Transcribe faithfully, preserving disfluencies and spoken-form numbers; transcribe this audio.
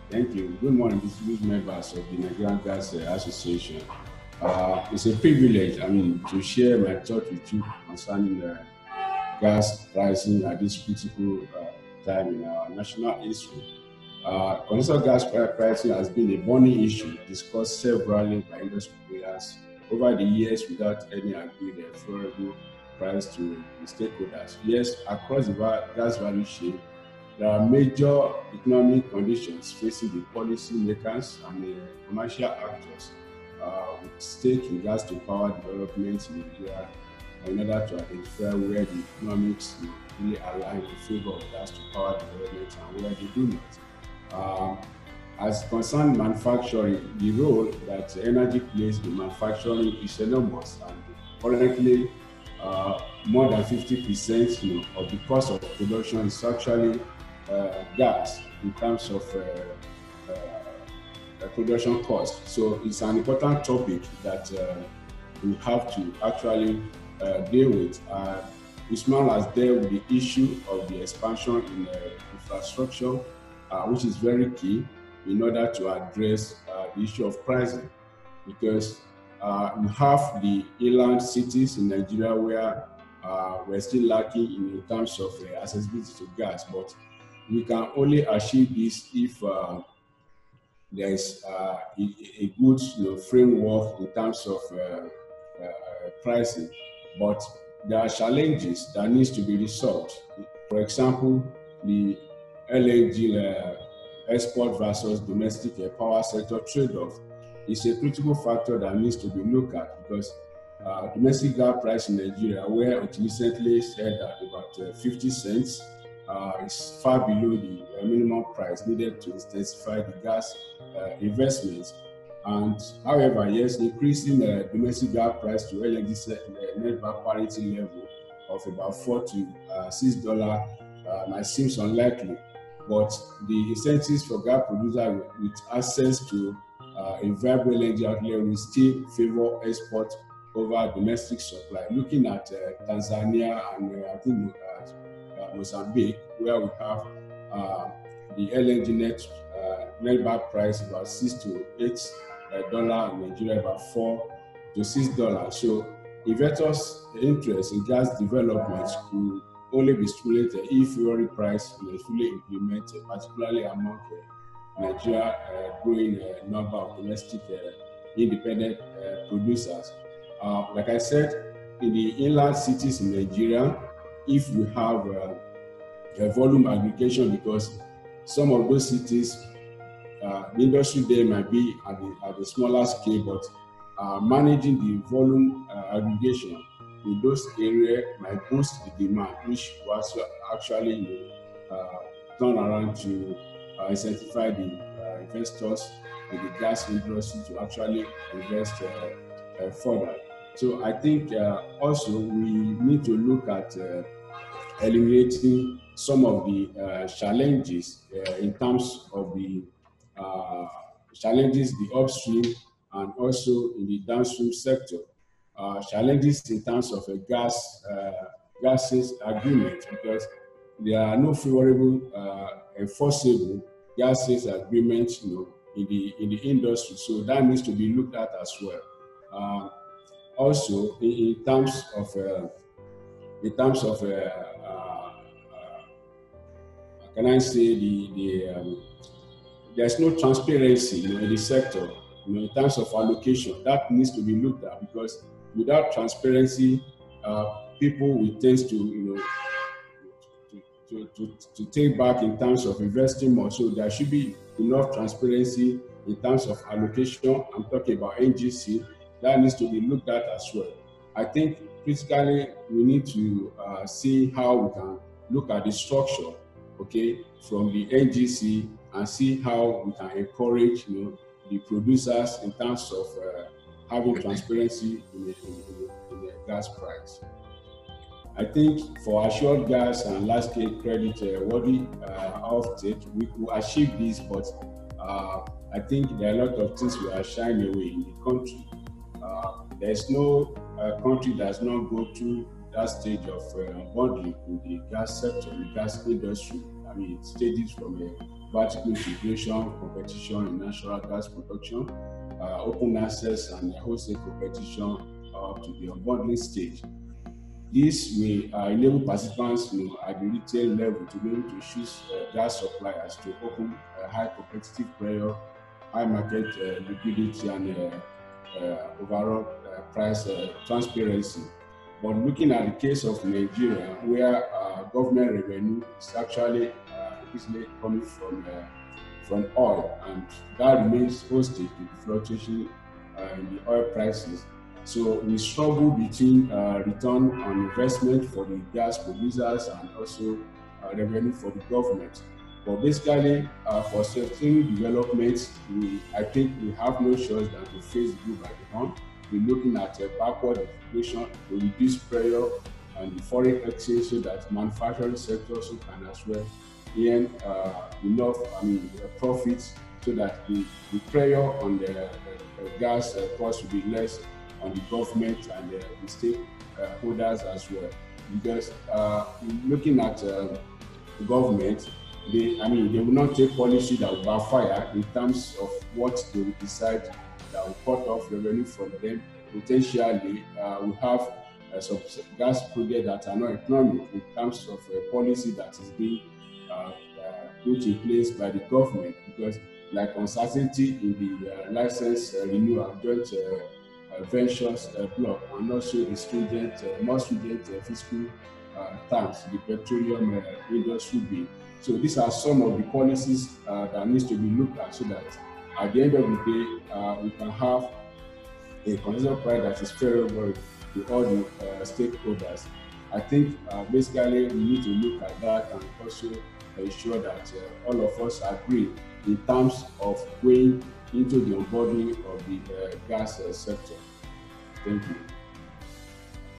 Thank you. Good morning, distinguished members of the Nigerian Gas uh, Association. Uh, it's a privilege, I mean, to share my thought with you concerning uh, gas pricing at this critical uh, time in our national history. Uh, conventional gas pri- pricing has been a burning issue discussed severally by industry players over the years without any agreed and favorable price to the stakeholders. Yes, across the va- gas value chain, there are major economic conditions facing the policy makers and the commercial actors uh, with stake in gas to power development in Nigeria in order to identify where the economics will really align in favor of gas to power development and where they do not. Um, as concerned manufacturing, the role that energy plays in manufacturing is enormous, and currently uh, more than fifty percent you know, of the cost of production is actually uh, gas in terms of uh, uh, production cost. So it's an important topic that uh, we have to actually uh, deal with. Uh, Usman has dealt with the issue of the expansion in uh, infrastructure, uh, which is very key in order to address uh, the issue of pricing, because uh, we have the inland cities in Nigeria where uh, we're still lacking in, in terms of uh, accessibility to gas, but we can only achieve this if uh, there is uh, a, a good you know, framework in terms of uh, uh, pricing. But there are challenges that needs to be resolved. For example, the L N G uh, export versus domestic uh, power sector trade-off is a critical factor that needs to be looked at, because uh, domestic gas price in Nigeria, where it recently said at about uh, fifty cents, uh, is far below the uh, minimum price needed to intensify the gas uh, investments. And however, yes, increasing uh, domestic gas price to L N G uh, net back parity level of about four to uh, six dollar uh, seems unlikely. But the incentives for gas producers with access to uh, a viable L N G outlet will still favor export over domestic supply. Looking at uh, Tanzania and uh, I think uh, uh, Mozambique, where we have uh, the L N G net uh, net back price about six to eight uh, dollar, in Nigeria about four to six dollars. So investors' interest in gas development could only be stimulated if fuel price is fully implemented, particularly among uh, Nigeria uh, growing uh, number of domestic uh, independent uh, producers. Uh, like I said, in the inland cities in Nigeria, if we have uh, a volume aggregation, because some of those cities, uh, the industry there might be at the, at the smaller scale, but uh, managing the volume uh, aggregation in those areas might boost the demand, which was actually you know, uh, turn around to uh, incentivize the uh, investors in the gas industry to actually invest uh, uh, further. So I think uh, also we need to look at uh, eliminating some of the uh, challenges uh, in terms of the uh, challenges the upstream and also in the downstream sector. Uh, challenges in terms of a gas uh, gases agreement, because there are no favorable uh, enforceable gases agreements, you know, in the in the industry. So that needs to be looked at as well. Uh, Also, in, in terms of uh, in terms of uh, uh, can I say the the um, there's no transparency, you know, in the sector, you know, in terms of allocation. That needs to be looked at, because without transparency, uh, people will tend to, you know, to, to, to, to take back in terms of investing more. So there should be enough transparency in terms of allocation. I'm talking about N G C. That needs to be looked at as well. I think critically we need to uh, see how we can look at the structure, okay, from the N G C, and see how we can encourage, you know, the producers in terms of uh, having transparency in the, in, the, in the gas price. I think for assured gas and large-scale credit uh, worthy uh, offtake, we will achieve this, but uh, I think there are a lot of things we are shying away in the country. Uh, there's no uh, country that does not go through that stage of uh, bonding in the gas sector, in the gas industry. I mean, it stages from a vertical integration, competition in natural gas production, uh, open access and wholesale competition up to the unbundling stage. This will uh, enable participants, you know, at the retail level to be able to choose uh, gas suppliers to open uh, high competitive pressure, high market uh, liquidity, and uh, uh, overall uh, price uh, transparency. But looking at the case of Nigeria, where uh, government revenue is actually uh, increasingly coming from uh, from oil, and that remains hostage to the fluctuation uh, in the oil prices. So we struggle between uh, return on investment for the gas producers and also uh, revenue for the government. But basically, uh, for certain developments, we, I think we have no choice than to face the bull by the horn. We're looking at a backward integration to reduce pressure on the foreign exchange so that manufacturing sector also can as well earn uh, enough, I mean, uh, profits so that the, the pressure on the uh, uh, gas uh, cost will be less on the government and uh, the stakeholders as well. Because uh, looking at uh, the government, they, I mean, they will not take policy that will backfire in terms of what they will decide that will cut off revenue from them. Potentially, uh, we have uh, some gas projects that are not economic in terms of a policy that is being uh, uh, put in place by the government, because like uncertainty in the uh, license uh, renewal, joint uh, uh, ventures uh, block, and also the stringent, uh, more stringent uh, fiscal uh, tax, the petroleum uh, industry bill. So these are some of the policies uh, that needs to be looked at so that at the end of the day, uh, we can have a consensus price that is favorable to all the uh, stakeholders. I think uh, basically we need to look at that and also ensure that uh, all of us agree in terms of going into the onboarding of the uh, gas uh, sector. Thank you.